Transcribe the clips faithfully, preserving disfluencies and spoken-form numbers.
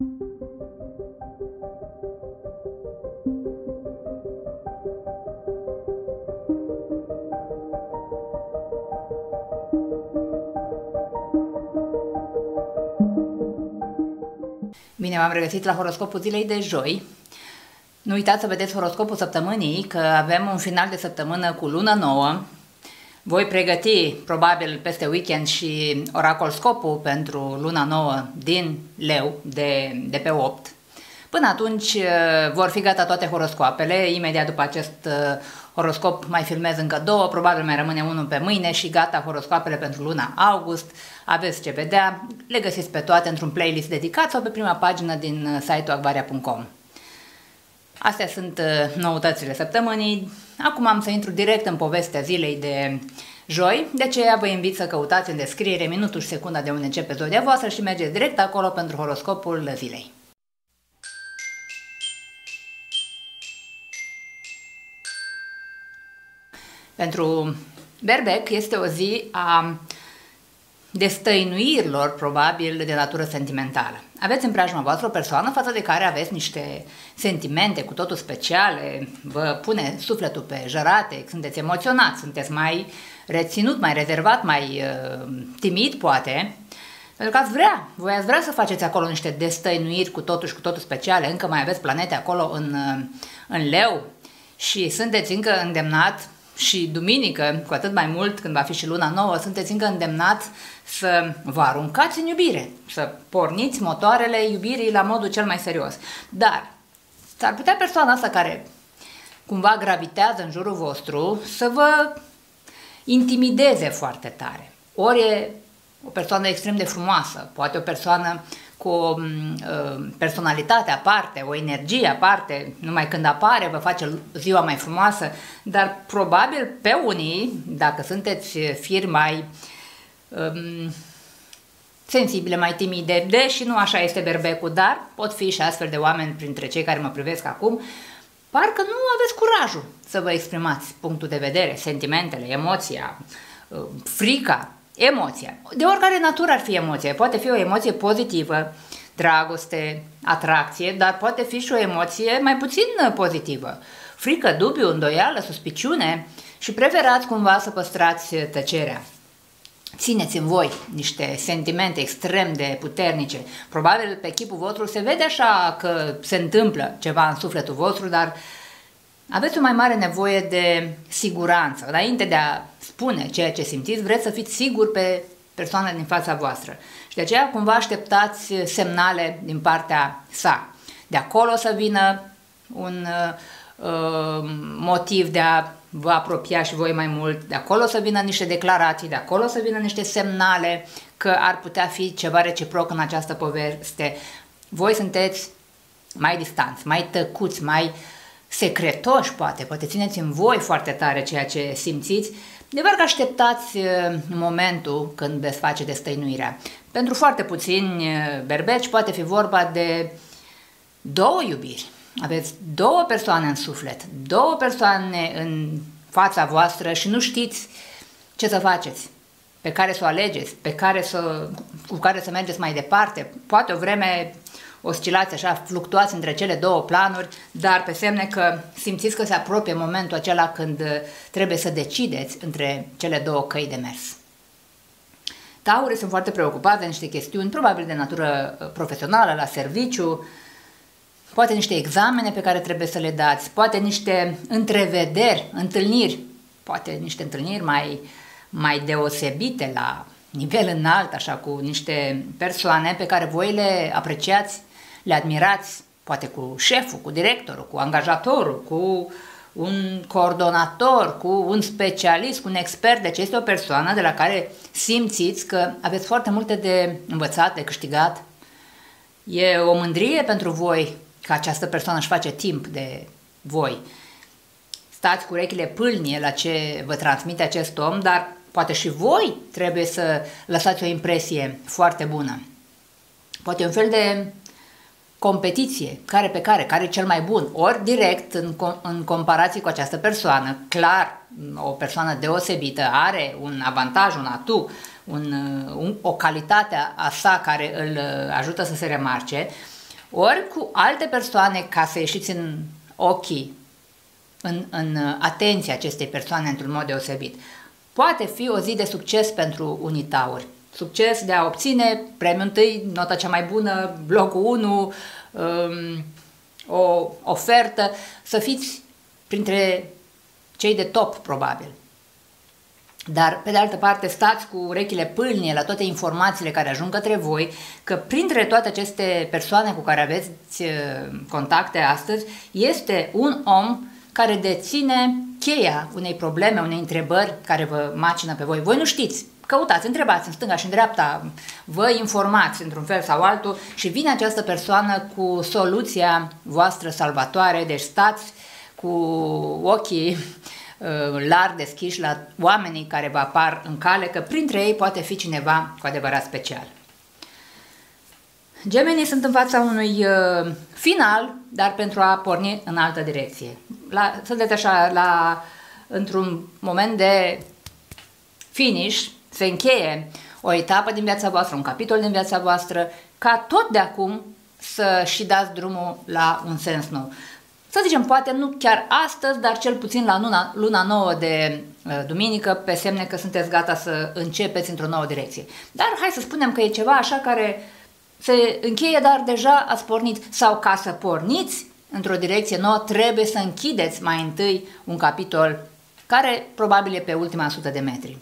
Bine, v-am regăsit la horoscopul zilei de joi. Nu uitați să vedeți horoscopul săptămânii, că avem un final de săptămână cu lună nouă. Voi pregăti, probabil, peste weekend și oracolscopul pentru luna nouă din Leu, de, de pe opt. Până atunci vor fi gata toate horoscoapele. Imediat după acest horoscop mai filmez încă două, probabil mai rămâne unul pe mâine și gata horoscoapele pentru luna august. Aveți ce vedea, le găsiți pe toate într-un playlist dedicat sau pe prima pagină din site-ul acvaria punct com. Astea sunt noutățile săptămânii. Acum am să intru direct în povestea zilei de joi, de aceea vă invit să căutați în descriere minutul și secunda de unde începe zodia voastră și mergeți direct acolo pentru horoscopul zilei. Pentru berbec este o zi a destăinuirilor, probabil, de natură sentimentală. Aveți în preajma voastră o persoană față de care aveți niște sentimente cu totul speciale, vă pune sufletul pe jărate, sunteți emoționați, sunteți mai reținut, mai rezervat, mai uh, timid, poate, pentru că ați vrea, voi ați vrea să faceți acolo niște destăinuiri cu totul și cu totul speciale, încă mai aveți planete acolo în, în Leu și sunteți încă îndemnat. Și duminică, cu atât mai mult, când va fi și luna nouă, sunteți încă îndemnați să vă aruncați în iubire, să porniți motoarele iubirii la modul cel mai serios. Dar s-ar putea persoana asta care cumva gravitează în jurul vostru să vă intimideze foarte tare. Ori e o persoană extrem de frumoasă, poate o persoană cu o uh, personalitate aparte, o energie aparte, numai când apare vă face ziua mai frumoasă, dar probabil pe unii, dacă sunteți firi mai um, sensibile, mai timide, deși nu așa este berbecul, dar pot fi și astfel de oameni printre cei care mă privesc acum, parcă nu aveți curajul să vă exprimați punctul de vedere, sentimentele, emoția, uh, frica, emoția. De oricare natură ar fi emoția. Poate fi o emoție pozitivă, dragoste, atracție, dar poate fi și o emoție mai puțin pozitivă. Frică, dubiu, îndoială, suspiciune și preferați cumva să păstrați tăcerea. Țineți în voi niște sentimente extrem de puternice. Probabil pe chipul vostru se vede așa că se întâmplă ceva în sufletul vostru, dar aveți o mai mare nevoie de siguranță. Înainte de a spune ceea ce simțiți, vreți să fiți siguri pe persoana din fața voastră. Și de aceea cumva așteptați semnale din partea sa. De acolo să vină un uh, motiv de a vă apropia și voi mai mult, de acolo să vină niște declarații, de acolo să vină niște semnale că ar putea fi ceva reciproc în această poveste. Voi sunteți mai distanți, mai tăcuți, mai secretoși, poate, poate țineți în voi foarte tare ceea ce simțiți, de parcă așteptați momentul când veți face destăinuirea. Pentru foarte puțini berbeci poate fi vorba de două iubiri. Aveți două persoane în suflet, două persoane în fața voastră și nu știți ce să faceți, pe care să o alegeți, pe care să, cu care să mergeți mai departe. Poate o vreme oscilați așa, fluctuați între cele două planuri, dar pe semne că simțiți că se apropie momentul acela când trebuie să decideți între cele două căi de mers. Taurii sunt foarte preocupați de niște chestiuni, probabil de natură profesională, la serviciu, poate niște examene pe care trebuie să le dați, poate niște întrevederi, întâlniri, poate niște întâlniri mai, mai deosebite la nivel înalt, așa, cu niște persoane pe care voi le apreciați, le admirați, poate cu șeful, cu directorul, cu angajatorul, cu un coordonator, cu un specialist, cu un expert. Deci este o persoană de la care simțiți că aveți foarte multe de învățat, de câștigat. E o mândrie pentru voi că această persoană își face timp de voi. Stați cu urechile pâlnie la ce vă transmite acest om, dar poate și voi trebuie să lăsați o impresie foarte bună. Poate un fel de competiție, care pe care, care e cel mai bun, ori direct în, în comparație cu această persoană. Clar, o persoană deosebită are un avantaj, un atu, un, un, o calitate a sa care îl ajută să se remarce, ori cu alte persoane ca să ieșiți în ochii, în, în atenția acestei persoane într-un mod deosebit. Poate fi o zi de succes pentru unii tauri. Succes de a obține premiul întâi, nota cea mai bună, blocul unu, um, o ofertă, să fiți printre cei de top, probabil. Dar, pe de altă parte, stați cu urechile pâlnie la toate informațiile care ajung către voi, că printre toate aceste persoane cu care aveți contacte astăzi, este un om care deține cheia unei probleme, unei întrebări care vă macină pe voi. Voi nu știți, căutați, întrebați în stânga și în dreapta, vă informați într-un fel sau altul și vine această persoană cu soluția voastră salvatoare, deci stați cu ochii larg deschiși la oamenii care vă apar în cale, că printre ei poate fi cineva cu adevărat special. Gemenii sunt în fața unui uh, final, dar pentru a porni în altă direcție. La, sunteți așa, la, într-un moment de finish, se încheie o etapă din viața voastră, un capitol din viața voastră, ca tot de acum să și dați drumul la un sens nou. Să zicem, poate nu chiar astăzi, dar cel puțin la luna, luna nouă de uh, duminică, pe semne că sunteți gata să începeți într-o nouă direcție. Dar hai să spunem că e ceva așa care se încheie, dar deja ați pornit. Sau ca să porniți într-o direcție nouă, trebuie să închideți mai întâi un capitol care probabil e pe ultima sută de metri.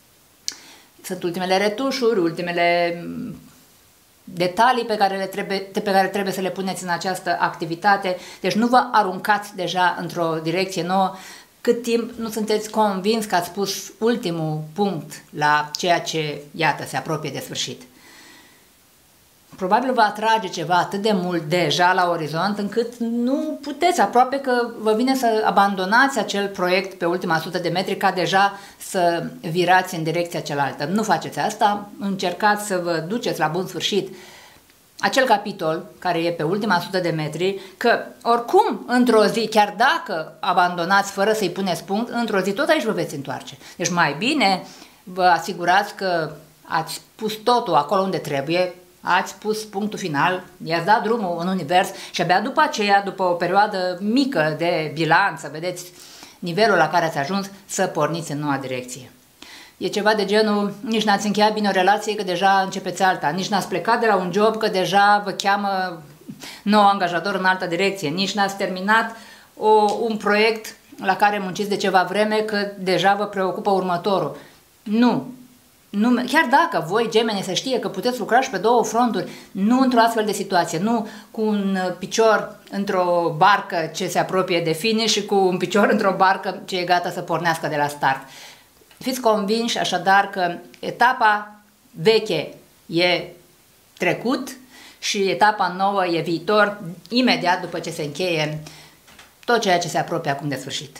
Sunt ultimele retușuri, ultimele detalii pe care, le trebuie, pe care trebuie să le puneți în această activitate. Deci nu vă aruncați deja într-o direcție nouă cât timp nu sunteți convins că ați pus ultimul punct la ceea ce, iată, se apropie de sfârșit. Probabil vă atrage ceva atât de mult deja la orizont încât nu puteți, aproape că vă vine să abandonați acel proiect pe ultima sută de metri ca deja să virați în direcția cealaltă. Nu faceți asta, încercați să vă duceți la bun sfârșit acel capitol care e pe ultima sută de metri, că oricum într-o zi, chiar dacă abandonați fără să-i puneți punct, într-o zi tot aici vă veți întoarce. Deci mai bine vă asigurați că ați pus totul acolo unde trebuie, ați pus punctul final, i-ați dat drumul în univers și abia după aceea, după o perioadă mică de bilanț, să vedeți nivelul la care ați ajuns, să porniți în noua direcție. E ceva de genul, nici n-ați încheiat bine o relație că deja începeți alta, nici n-ați plecat de la un job că deja vă cheamă nou angajator în altă direcție, nici n-ați terminat o, un proiect la care munciți de ceva vreme că deja vă preocupă următorul. Nu! Nu, chiar dacă voi, gemeni, să știe că puteți lucra și pe două fronturi, nu într-o astfel de situație, nu cu un picior într-o barcă ce se apropie de finish și cu un picior într-o barcă ce e gata să pornească de la start. Fiți convinși așadar că etapa veche e trecut și etapa nouă e viitor, imediat după ce se încheie tot ceea ce se apropie acum de sfârșit.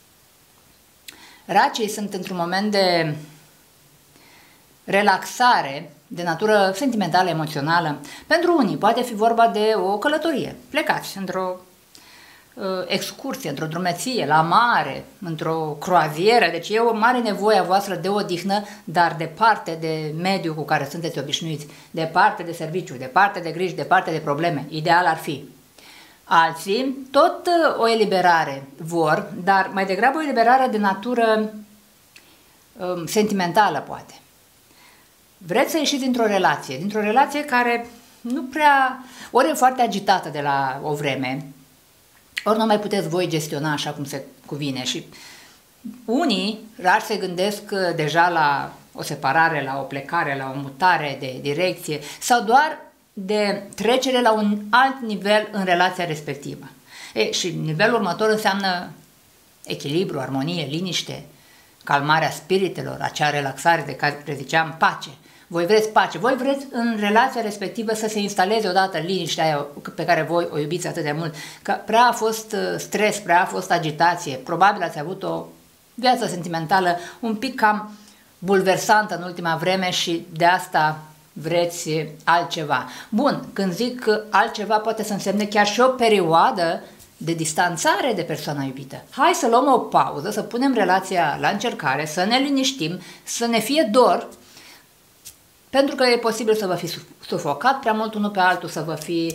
Racii sunt într-un moment de relaxare de natură sentimentală, emoțională. Pentru unii poate fi vorba de o călătorie. Plecați într-o uh, excursie, într-o drumeție, la mare, într-o croazieră. Deci e o mare nevoie a voastră de odihnă, dar departe de mediul cu care sunteți obișnuiți, departe de serviciu, departe de griji, departe de probleme. Ideal ar fi. Alții tot uh, o eliberare vor, dar mai degrabă o eliberare de natură uh, sentimentală, poate. Vreți să ieșiți dintr-o relație, dintr-o relație care nu prea, ori e foarte agitată de la o vreme, ori nu mai puteți voi gestiona așa cum se cuvine și unii rar se gândesc deja la o separare, la o plecare, la o mutare de direcție sau doar de trecere la un alt nivel în relația respectivă. E, și nivelul următor înseamnă echilibru, armonie, liniște, calmarea spiritelor, acea relaxare de care ziceam, pace. Voi vreți pace, voi vreți în relația respectivă să se instaleze odată liniștea aia pe care voi o iubiți atât de mult, că prea a fost stres, prea a fost agitație, probabil ați avut o viață sentimentală un pic cam bulversantă în ultima vreme și de asta vreți altceva. Bun, când zic altceva poate să însemne chiar și o perioadă de distanțare de persoana iubită. Hai să luăm o pauză, să punem relația la încercare, să ne liniștim, să ne fie dor, pentru că e posibil să vă fi sufocat prea mult unul pe altul, să vă fi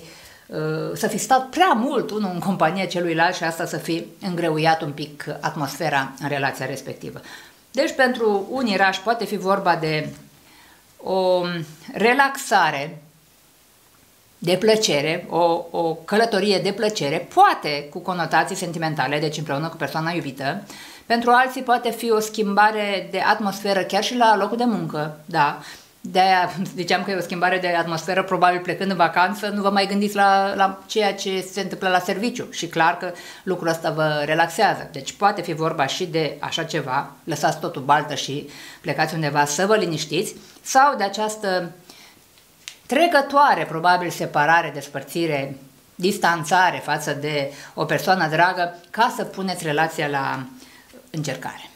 să fi stat prea mult unul în compania celuilalt și asta să fi îngreuiat un pic atmosfera în relația respectivă. Deci pentru unii rași poate fi vorba de o relaxare de plăcere, o, o călătorie de plăcere, poate cu conotații sentimentale, deci împreună cu persoana iubită. Pentru alții poate fi o schimbare de atmosferă chiar și la locul de muncă, da. De-aia ziceam că e o schimbare de atmosferă, probabil plecând în vacanță, nu vă mai gândiți la, la ceea ce se întâmplă la serviciu și clar că lucrul ăsta vă relaxează. Deci poate fi vorba și de așa ceva, lăsați totul baltă și plecați undeva să vă liniștiți, sau de această trecătoare, probabil separare, despărțire, distanțare față de o persoană dragă, ca să puneți relația la încercare.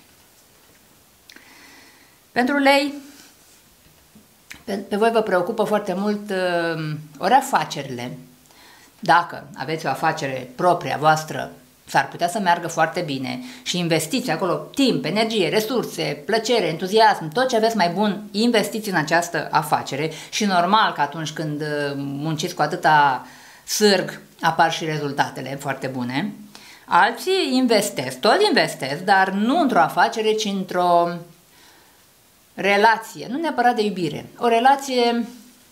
Pentru lei, pe, pe voi vă preocupă foarte mult uh, ori afacerile. Dacă aveți o afacere proprie a voastră, s-ar putea să meargă foarte bine și investiți acolo timp, energie, resurse, plăcere, entuziasm, tot ce aveți mai bun, investiți în această afacere și normal că atunci când munciți cu atâta sârg apar și rezultatele foarte bune. Alții investesc, tot investesc, dar nu într-o afacere, ci într-o relație, nu neapărat de iubire, o relație,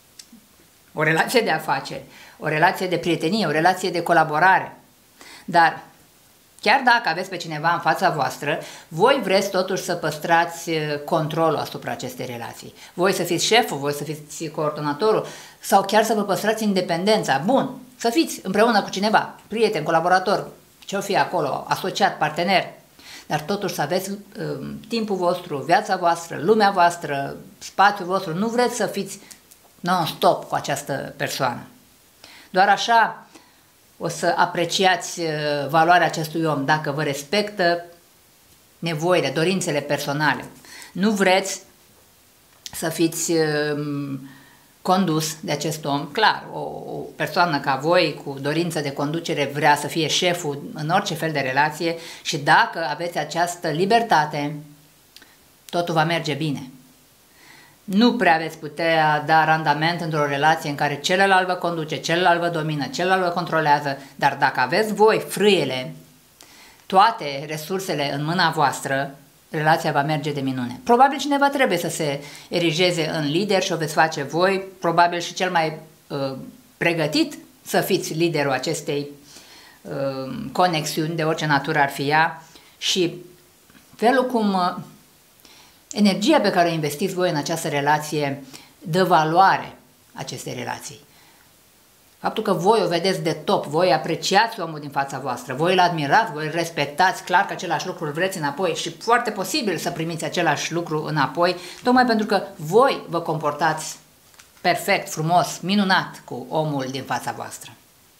o relație de afaceri, o relație de prietenie, o relație de colaborare. Dar chiar dacă aveți pe cineva în fața voastră, voi vreți totuși să păstrați controlul asupra acestei relații. Voi să fiți șeful, voi să fiți coordonatorul sau chiar să vă păstrați independența. Bun, să fiți împreună cu cineva, prieten, colaborator, ce-o fi acolo, asociat, partener, dar totuși să aveți uh, timpul vostru, viața voastră, lumea voastră, spațiul vostru. Nu vreți să fiți non-stop cu această persoană. Doar așa o să apreciați valoarea acestui om, dacă vă respectă nevoile, dorințele personale. Nu vreți să fiți condus de acest om. Clar, o, o persoană ca voi, cu dorință de conducere, vrea să fie șeful în orice fel de relație și dacă aveți această libertate, totul va merge bine. Nu prea veți putea da randament într-o relație în care celălalt vă conduce, celălalt vă domină, celălalt vă controlează, dar dacă aveți voi frâiele, toate resursele în mâna voastră, relația va merge de minune. Probabil cineva trebuie să se erigeze în lider și o veți face voi, probabil și cel mai uh, pregătit să fiți liderul acestei uh, conexiuni, de orice natură ar fi ea, și felul cum uh, energia pe care o investiți voi în această relație dă valoare acestei relații. Faptul că voi o vedeți de top, voi apreciați omul din fața voastră, voi îl admirați, voi îl respectați, clar că același lucru îl vreți înapoi și foarte posibil să primiți același lucru înapoi, tocmai pentru că voi vă comportați perfect, frumos, minunat cu omul din fața voastră.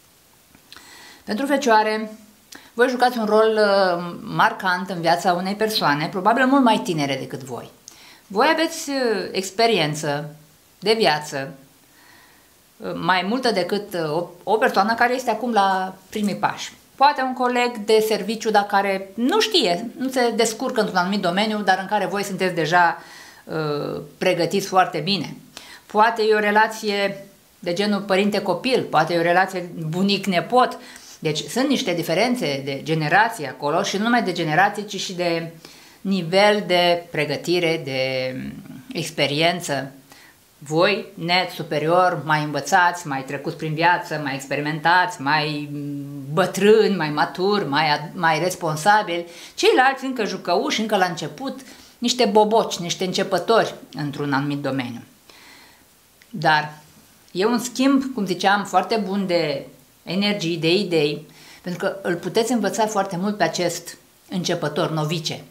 Pentru fecioare, voi jucați un rol uh, marcant în viața unei persoane, probabil mult mai tinere decât voi. Voi aveți uh, experiență de viață, uh, mai multă decât uh, o, o persoană care este acum la primii pași. Poate un coleg de serviciu, dar care nu știe, nu se descurcă într-un anumit domeniu, dar în care voi sunteți deja uh, pregătiți foarte bine. Poate e o relație de genul părinte-copil, poate e o relație bunic-nepot. Deci sunt niște diferențe de generație acolo și nu numai de generație, ci și de nivel de pregătire, de experiență. Voi, net superior, mai învățați, mai trecuți prin viață, mai experimentați, mai bătrâni, mai maturi, mai, mai responsabili. Ceilalți încă jucăuși, încă la început, niște boboci, niște începători într-un anumit domeniu. Dar e un schimb, cum ziceam, foarte bun de energii, de idei, pentru că îl puteți învăța foarte mult pe acest începător, novice.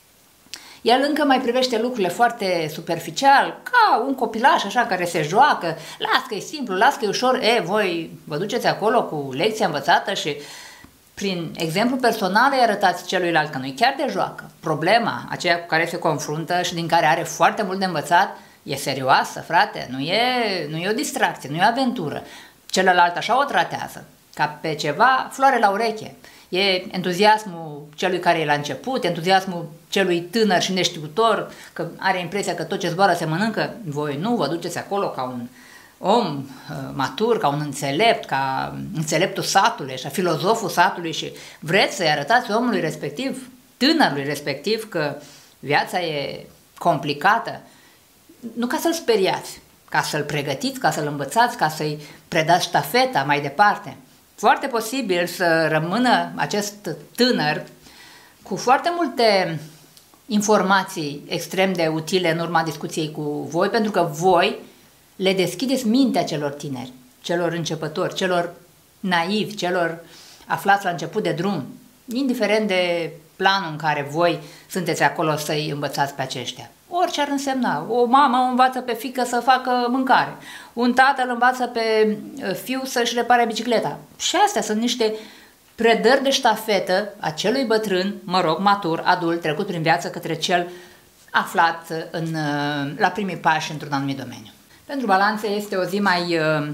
El încă mai privește lucrurile foarte superficial, ca un copilaș așa care se joacă, las că e simplu, las că e ușor, e, voi vă duceți acolo cu lecția învățată și prin exemplu personal îi arătați celuilalt că nu e chiar de joacă. Problema aceea cu care se confruntă și din care are foarte mult de învățat e serioasă, frate, nu e, nu e o distracție, nu e o aventură. Celălalt așa o tratează, ca pe ceva floare la ureche. E entuziasmul celui care e la început, entuziasmul celui tânăr și neștiutor, că are impresia că tot ce zboară se mănâncă. Voi nu, vă duceți acolo ca un om matur, ca un înțelept, ca înțeleptul satului, așa, filozoful satului și vreți să-i arătați omului respectiv, tânărului respectiv, că viața e complicată, nu ca să-l speriați, ca să-l pregătiți, ca să-l învățați, ca să-i predați ștafeta mai departe. Foarte posibil să rămână acest tânăr cu foarte multe informații extrem de utile în urma discuției cu voi, pentru că voi le deschideți mintea celor tineri, celor începători, celor naivi, celor aflați la început de drum, indiferent de planul în care voi sunteți acolo să-i învățați pe aceștia. Orice ar însemna. O mamă învață pe fiică să facă mâncare, un tată îl învață pe fiu să-și repare bicicleta. Și astea sunt niște predări de ștafetă a celui bătrân, mă rog, matur, adult, trecut prin viață către cel aflat în, la primii pași într-un anumit domeniu. Pentru Balanțe este o zi mai uh,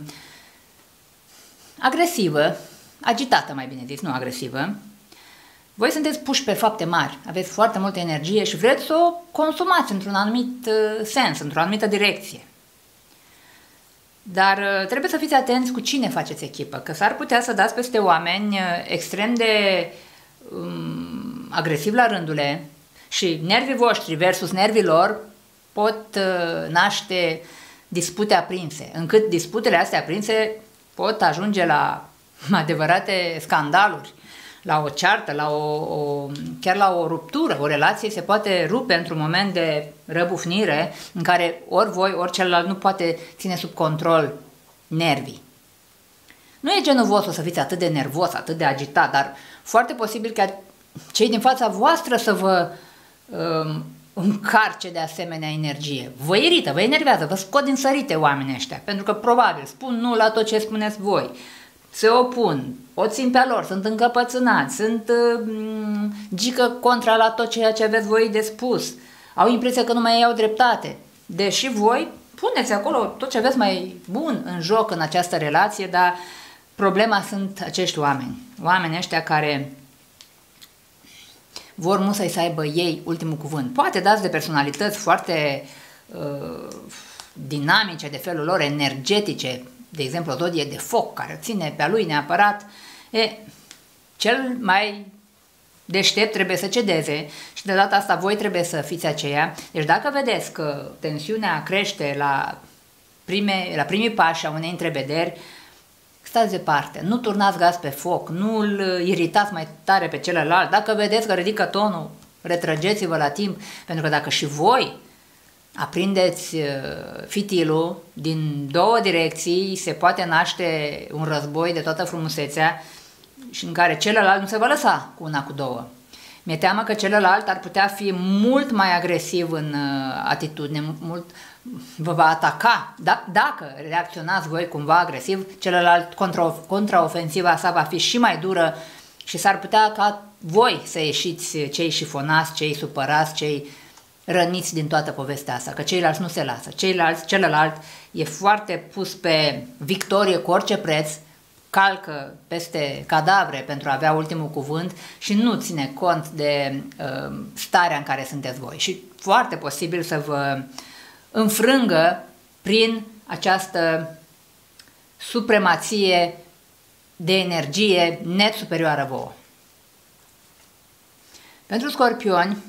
agresivă, agitată mai bine zis, nu agresivă. Voi sunteți puși pe fapte mari, aveți foarte multă energie și vreți să o consumați într-un anumit uh, sens, într-o anumită direcție. Dar uh, trebuie să fiți atenți cu cine faceți echipă, că s-ar putea să dați peste oameni uh, extrem de um, agresivi la rândule și nervii voștri versus nervii lor pot uh, naște dispute aprinse, încât disputele astea aprinse pot ajunge la adevărate scandaluri, la o ceartă, la o, o, chiar la o ruptură. O relație se poate rupe într-un moment de răbufnire în care ori voi, ori celălalt nu poate ține sub control nervii. Nu e genul vostru să fiți atât de nervos, atât de agitat, dar foarte posibil ca cei din fața voastră să vă um, încarce de asemenea energie. Vă irită, vă enervează, vă scot din sărite oamenii ăștia, pentru că probabil spun nu la tot ce spuneți voi, se opun, o țin pe lor, sunt încăpățânați, sunt uh, gică contra la tot ceea ce aveți voi de spus, au impresia că nu mai iau dreptate, deși voi puneți acolo tot ce aveți mai bun în joc în această relație, dar problema sunt acești oameni, oamenii ăștia care vor musai să aibă ei ultimul cuvânt. Poate dați de personalități foarte uh, dinamice, de felul lor, energetice, de exemplu o zodie de foc care ține pe-a lui neapărat, e, cel mai deștept trebuie să cedeze și de data asta voi trebuie să fiți aceia. Deci dacă vedeți că tensiunea crește la, prime, la primii pași a unei întrevederi, stați departe, nu turnați gaz pe foc, nu îl iritați mai tare pe celălalt. Dacă vedeți că ridică tonul, retrăgeți-vă la timp, pentru că dacă și voi aprindeți fitilul din două direcții, se poate naște un război de toată frumusețea și în care celălalt nu se va lăsa cu una, cu două. Mi-e teamă că celălalt ar putea fi mult mai agresiv în atitudine, mult vă va ataca. Da, dacă reacționați voi cumva agresiv, celălalt contra, contraofensiva sa va fi și mai dură și s-ar putea ca voi să ieșiți cei șifonați, cei supărați, cei răniți din toată povestea asta, că ceilalți nu se lasă. Ceilalți, celălalt e foarte pus pe victorie cu orice preț, calcă peste cadavre pentru a avea ultimul cuvânt și nu ține cont de uh, starea în care sunteți voi. Și foarte posibil să vă înfrângă prin această supremație de energie net superioară vouă. Pentru Scorpioni,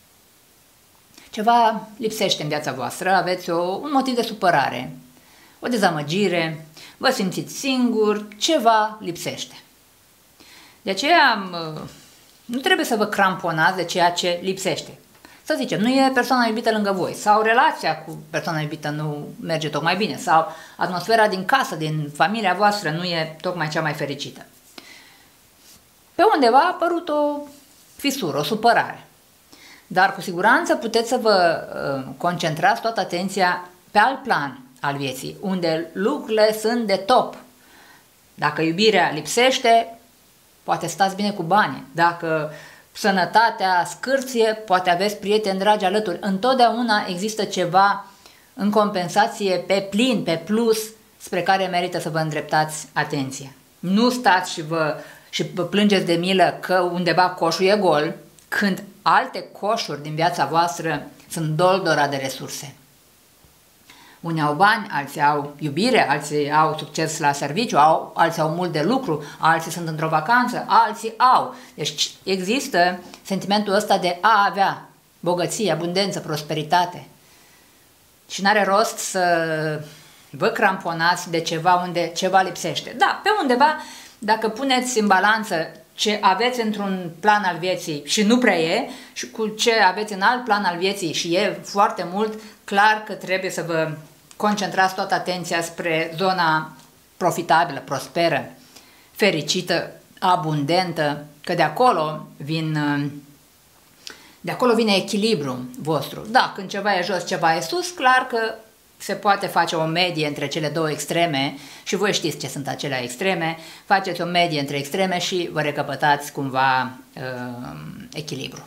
ceva lipsește în viața voastră, aveți o, un motiv de supărare, o dezamăgire, vă simțiți singur, ceva lipsește. De aceea nu trebuie să vă cramponați de ceea ce lipsește. Să zicem, nu e persoana iubită lângă voi sau relația cu persoana iubită nu merge tocmai bine sau atmosfera din casă, din familia voastră nu e tocmai cea mai fericită. Pe undeva a apărut o fisură, o supărare. Dar cu siguranță puteți să vă uh, concentrați toată atenția pe alt plan al vieții, unde lucrurile sunt de top. Dacă iubirea lipsește, poate stați bine cu bani. Dacă sănătatea scârție, poate aveți prieteni dragi alături. Întotdeauna există ceva în compensație pe plin, pe plus, spre care merită să vă îndreptați atenția. Nu stați și vă, și vă plângeți de milă că undeva coșul e gol, când alte coșuri din viața voastră sunt doldora de resurse. Unii au bani, alții au iubire, alții au succes la serviciu, au, alții au mult de lucru, alții sunt într-o vacanță, alții au. Deci există sentimentul ăsta de a avea bogăție, abundență, prosperitate. Și n-are rost să vă cramponați de ceva unde ceva lipsește. Da, pe undeva, dacă puneți în balanță ce aveți într-un plan al vieții și nu prea e, și cu ce aveți în alt plan al vieții și e foarte mult, clar că trebuie să vă concentrați toată atenția spre zona profitabilă, prosperă, fericită, abundentă, că de acolo vin, de acolo vine echilibru vostru. Da, când ceva e jos, ceva e sus, clar că se poate face o medie între cele două extreme și voi știți ce sunt acelea extreme, faceți o medie între extreme și vă recăpătați cumva uh, echilibru.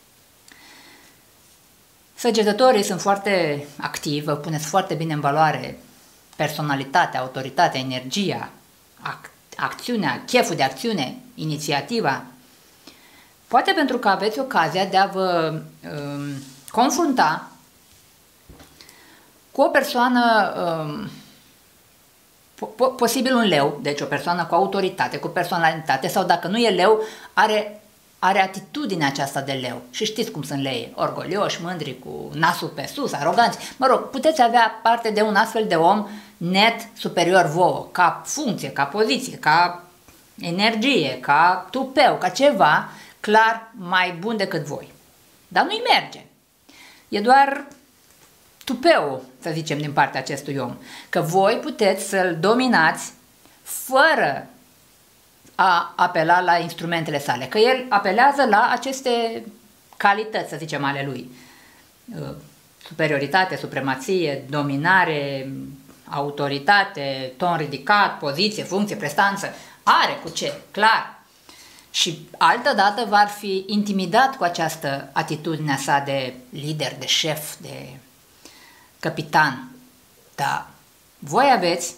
Săgetătorii sunt foarte activi, vă puneți foarte bine în valoare personalitatea, autoritatea, energia, ac acțiunea, cheful de acțiune, inițiativa. Poate pentru că aveți ocazia de a vă uh, confrunta cu o persoană, um, po posibil un leu, deci o persoană cu autoritate, cu personalitate, sau dacă nu e leu, are, are atitudinea aceasta de leu. Și știți cum sunt leii, orgolioși, mândri, cu nasul pe sus, aroganți. Mă rog, puteți avea parte de un astfel de om net superior vouă, ca funcție, ca poziție, ca energie, ca tupeu, ca ceva clar mai bun decât voi. Dar nu-i merge. E doar tupeu, să zicem, din partea acestui om. Că voi puteți să-l dominați fără a apela la instrumentele sale. Că el apelează la aceste calități, să zicem, ale lui. Superioritate, supremație, dominare, autoritate, ton ridicat, poziție, funcție, prestanță. Are cu ce, clar. Și altădată va fi intimidat cu această atitudine sa de lider, de șef, de capitan. Dar voi aveți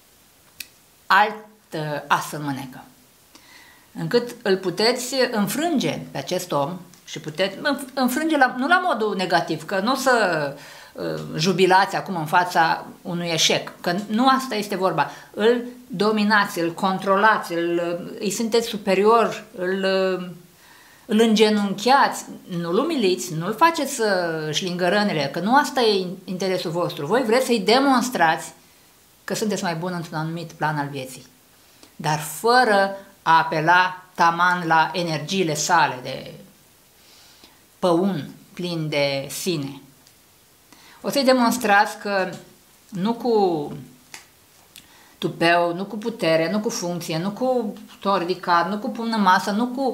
alt as în mânecă, încât îl puteți înfrânge pe acest om și puteți înfrânge la, nu la modul negativ, că nu o să uh, jubilați acum în fața unui eșec, că nu asta este vorba. Îl dominați, îl controlați, îl, îi sunteți superior, îl, îl îngenunchiați, nu-l umiliți, nu-l faceți să-și lingă rănile, că nu asta e interesul vostru. Voi vreți să-i demonstrați că sunteți mai buni într-un anumit plan al vieții, dar fără a apela taman la energiile sale de păun plin de sine. O să-i demonstrați că nu cu tupeu, nu cu putere, nu cu funcție, nu cu ton ridicat, nu cu pumn în masă, nu cu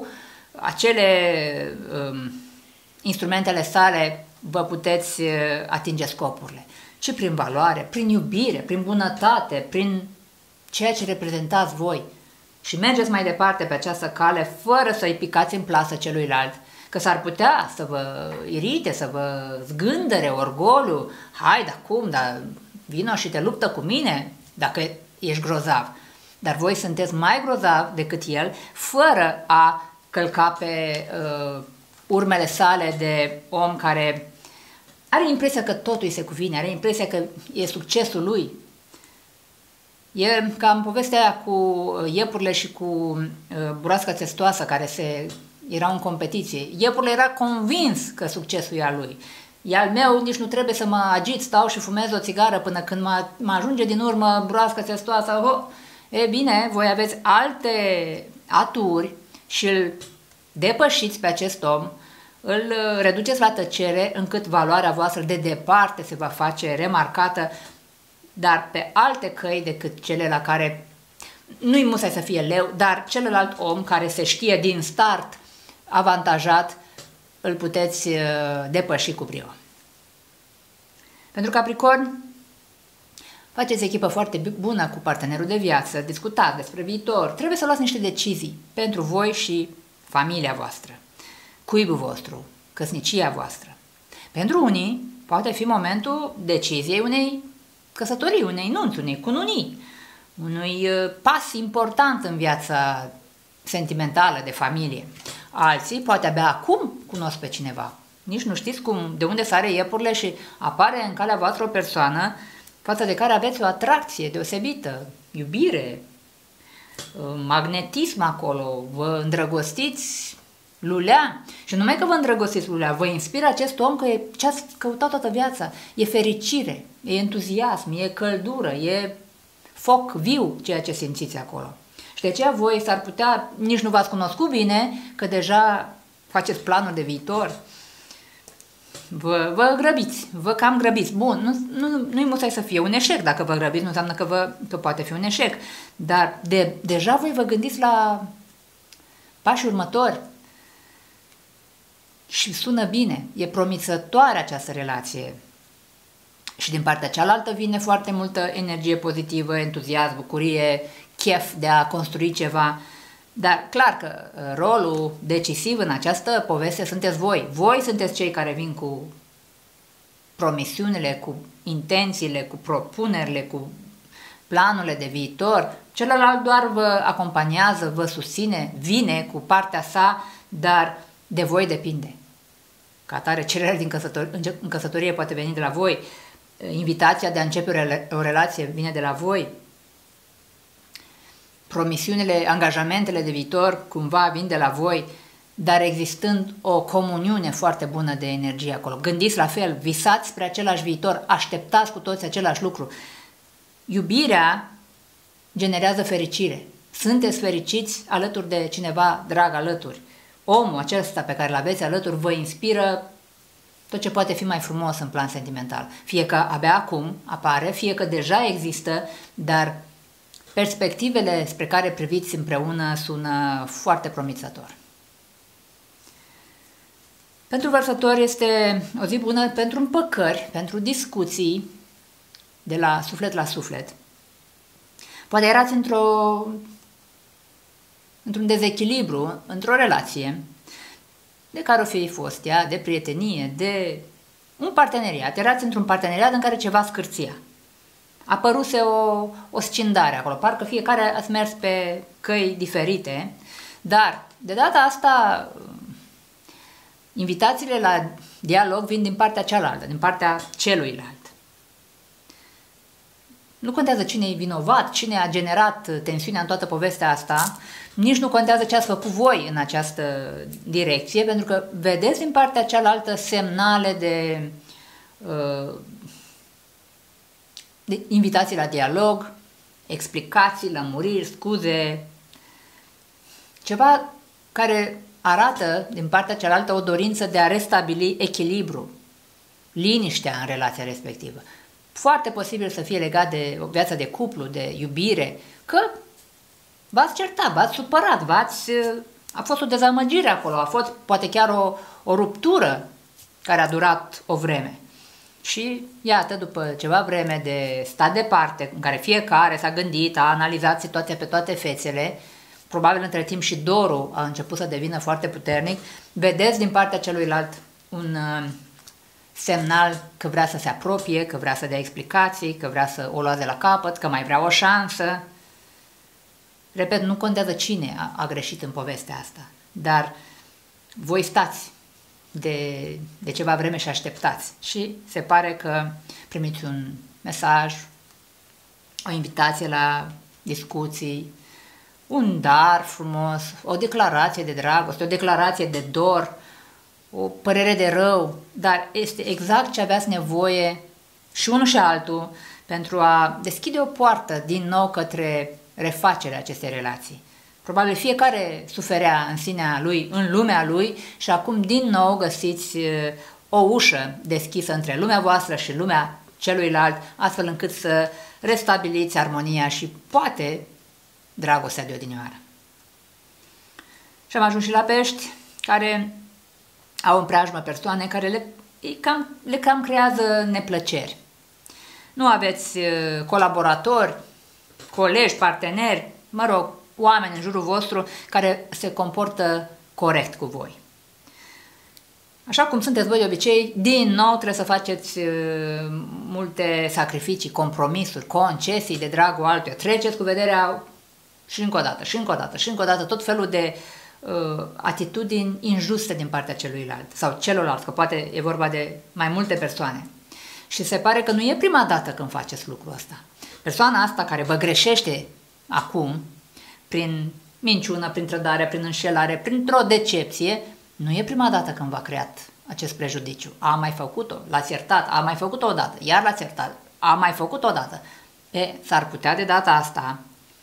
acele um, instrumentele sale vă puteți uh, atinge scopurile, ci prin valoare, prin iubire, prin bunătate, prin ceea ce reprezentați voi. Și mergeți mai departe pe această cale fără să-i picați în plasă celuilalt, că s-ar putea să vă irite, să vă zgândere orgoliu. Hai, dar cum, dar vino și te luptă cu mine dacă ești grozav. Dar voi sunteți mai grozav decât el, fără a călca pe uh, urmele sale de om care are impresia că totul îi se cuvine, are impresia că e succesul lui. E ca în povestea aia cu iepurile și cu uh, broasca testoasă care se, erau în competiție. Iepurile era convins că succesul e al lui. E al meu, nici nu trebuie să mă agit, stau și fumez o țigară până când mă, mă ajunge din urmă broasca testoasă. Oh! E bine, voi aveți alte aturi și îl depășiți pe acest om, îl reduceți la tăcere încât valoarea voastră de departe se va face remarcată, dar pe alte căi decât cele la care nu-i musai să fie leu, dar celălalt om care se știe din start avantajat, îl puteți depăși cu brio. Pentru Capricorn, faceți echipă foarte bună cu partenerul de viață, discutați despre viitor, trebuie să luați niște decizii pentru voi și familia voastră, cuibul vostru, căsnicia voastră. Pentru unii, poate fi momentul deciziei unei căsătorii, unei nunți, unei cununii, unui pas important în viața sentimentală de familie. Alții, poate abia acum cunosc pe cineva. Nici nu știți cum, de unde sare iepurile și apare în calea voastră o persoană față de care aveți o atracție deosebită, iubire, magnetism acolo, vă îndrăgostiți lulea. Și numai că vă îndrăgostiți lulea, vă inspiră acest om că e ce ați căutat toată viața. E fericire, e entuziasm, e căldură, e foc viu ceea ce simțiți acolo. Și de aceea voi s-ar putea, nici nu v-ați cunoscut bine, că deja faceți planuri de viitor. Vă, vă grăbiți, vă cam grăbiți. Bun, nu, nu, nu-i musai să fie un eșec. Dacă vă grăbiți, nu înseamnă că, vă, că poate fi un eșec. Dar de, deja voi vă gândiți la pașii următori. Și sună bine, e promițătoare această relație. Și din partea cealaltă vine foarte multă energie pozitivă, entuziasm, bucurie, chef de a construi ceva. Dar clar că rolul decisiv în această poveste sunteți voi. Voi sunteți cei care vin cu promisiunile, cu intențiile, cu propunerile, cu planurile de viitor. Celălalt doar vă acompaniază, vă susține, vine cu partea sa, dar de voi depinde. Ca atare, cererea din căsătorie, în căsătorie poate veni de la voi, invitația de a începe o relație vine de la voi, promisiunile, angajamentele de viitor cumva vin de la voi, dar existând o comuniune foarte bună de energie acolo. Gândiți la fel, visați spre același viitor, așteptați cu toți același lucru. Iubirea generează fericire. Sunteți fericiți alături de cineva drag alături. Omul acesta pe care îl aveți alături vă inspiră tot ce poate fi mai frumos în plan sentimental. Fie că abia acum apare, fie că deja există, dar perspectivele spre care priviți împreună sună foarte promițător. Pentru vărsători este o zi bună pentru împăcări, pentru discuții de la suflet la suflet. Poate erați într-o, într-un dezechilibru, într-o relație, de care o fi fost ea, de prietenie, de un parteneriat. Erați într-un parteneriat în care ceva scârția. Apăruse o, o scindare acolo, parcă fiecare ați mers pe căi diferite, dar de data asta invitațiile la dialog vin din partea cealaltă, din partea celuilalt. Nu contează cine e vinovat, cine a generat tensiunea în toată povestea asta, nici nu contează ce ați făcut voi în această direcție, pentru că vedeți din partea cealaltă semnale de, de invitații la dialog, explicații, lămuriri, scuze, ceva care arată din partea cealaltă o dorință de a restabili echilibru, liniștea în relația respectivă. Foarte posibil să fie legat de o viață de cuplu, de iubire, că v-ați certat, v-ați supărat, v-ați, a fost o dezamăgire acolo, a fost poate chiar o, o ruptură care a durat o vreme. Și iată, după ceva vreme de stat departe, în care fiecare s-a gândit, a analizat situația pe toate fețele, probabil între timp și dorul a început să devină foarte puternic, vedeți din partea celuilalt un uh, semnal că vrea să se apropie, că vrea să dea explicații, că vrea să o luați de la capăt, că mai vrea o șansă. Repet, nu contează cine a, a greșit în povestea asta, dar voi stați de, de ceva vreme și așteptați. Și se pare că primiți un mesaj, o invitație la discuții, un dar frumos, o declarație de dragoste, o declarație de dor, o părere de rău, dar este exact ce aveați nevoie și unul și altul pentru a deschide o poartă din nou către refacerea acestei relații. Probabil fiecare suferea în sinea lui, în lumea lui și acum din nou găsiți o ușă deschisă între lumea voastră și lumea celuilalt, astfel încât să restabiliți armonia și poate dragostea de odinioară. Și am ajuns și la pești, care au în preajmă persoane care le cam, le cam creează neplăceri. Nu aveți colaboratori, colegi, parteneri, mă rog, oameni în jurul vostru care se comportă corect cu voi. Așa cum sunteți voi de obicei, din nou trebuie să faceți multe sacrificii, compromisuri, concesii de dragul altuia. Treceți cu vederea și încă o dată, și încă o dată, și încă o dată, tot felul de uh, atitudini injuste din partea celuilalt sau celorlalți, că poate e vorba de mai multe persoane. Și se pare că nu e prima dată când faceți lucrul ăsta. Persoana asta care vă greșește acum, prin minciună, prin trădare, prin înșelare, printr-o decepție, nu e prima dată când v-a creat acest prejudiciu. A mai făcut-o, l-ați iertat, a mai făcut-o odată, iar l-ați iertat, a mai făcut-o odată. E, s-ar putea de data asta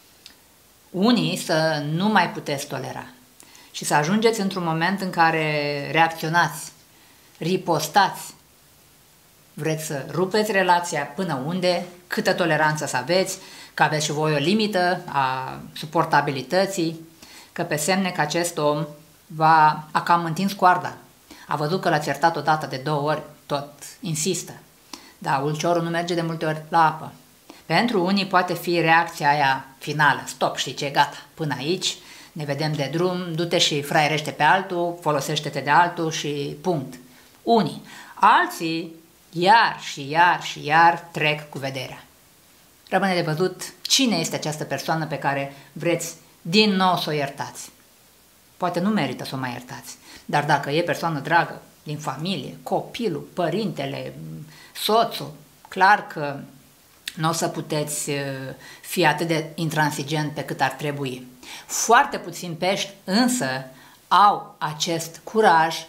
unii să nu mai puteți tolera și să ajungeți într-un moment în care reacționați, ripostați, vreți să rupeți relația până unde, câtă toleranță să aveți, că aveți și voi o limită a suportabilității, că pe semne că acest om va, a cam întins coarda. A văzut că l-ați iertat odată, de două ori, tot insistă. Dar ulciorul nu merge de multe ori la apă. Pentru unii poate fi reacția aia finală. Stop, știi ce, gata, până aici, ne vedem de drum, du-te și fraierește pe altul, folosește-te de altul și punct. Unii. Alții, iar și iar și iar trec cu vederea. Rămâne de văzut cine este această persoană pe care vreți din nou să o iertați. Poate nu merită să o mai iertați, dar dacă e persoană dragă, din familie, copilul, părintele, soțul, clar că nu o să puteți fi atât de intransigent pe cât ar trebui. Foarte puțini pești însă au acest curaj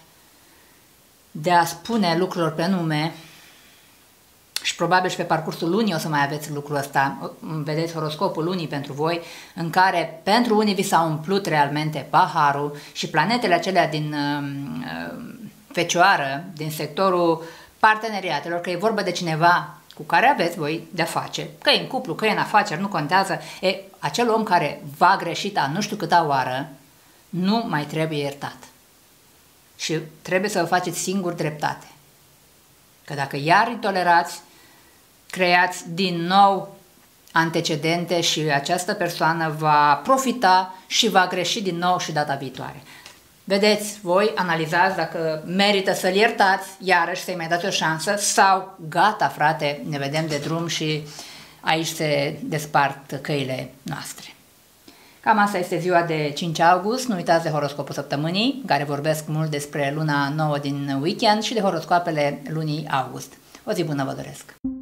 de a spune lucrurilor pe nume și probabil și pe parcursul lunii o să mai aveți lucrul ăsta. Vedeți horoscopul lunii pentru voi, în care pentru unii vi s-a umplut realmente paharul și planetele acelea din uh, Fecioară, din sectorul parteneriatelor, că e vorba de cineva cu care aveți voi de-a face, că e în cuplu, că e în afaceri, nu contează, e, acel om care v-a greșit a nu știu câta oară, nu mai trebuie iertat. Și trebuie să vă faceți singur dreptate. Că dacă iar îi tolerați, creați din nou antecedente și această persoană va profita și va greși din nou și data viitoare. Vedeți, voi analizați dacă merită să-l iertați, iarăși să-i mai dați o șansă, sau gata, frate, ne vedem de drum și aici se despart căile noastre. Cam asta este ziua de cinci august, nu uitați de horoscopul săptămânii, care vorbesc mult despre luna nouă din weekend și de horoscoapele lunii august. O zi bună vă doresc!